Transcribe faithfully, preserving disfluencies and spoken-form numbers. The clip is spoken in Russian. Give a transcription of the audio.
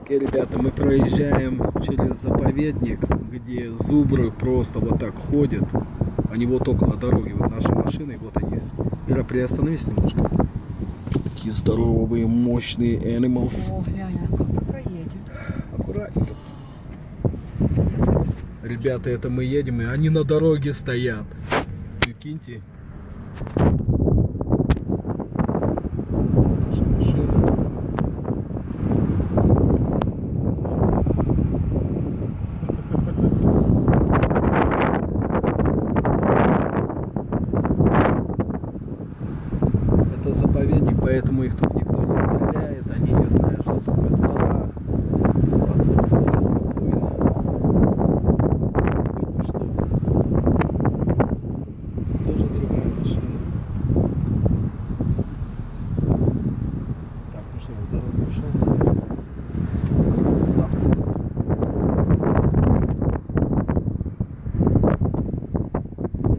Окей, ребята, мы проезжаем через заповедник, где зубры просто вот так ходят. Они вот около дороги, вот наши машины, вот они. Ира, приостановись немножко. Такие здоровые, мощные animals. О, глянь, а как мы проедем? Аккуратненько. Ребята, это мы едем, и они на дороге стоят. Прикиньте. Наша машина. Это заповедник, поэтому их тут никто не стреляет, они не знают, что такое страх. Пасутся все спокойно. Ну что? Тоже другая машина. Так, ну что, с дороги ушел?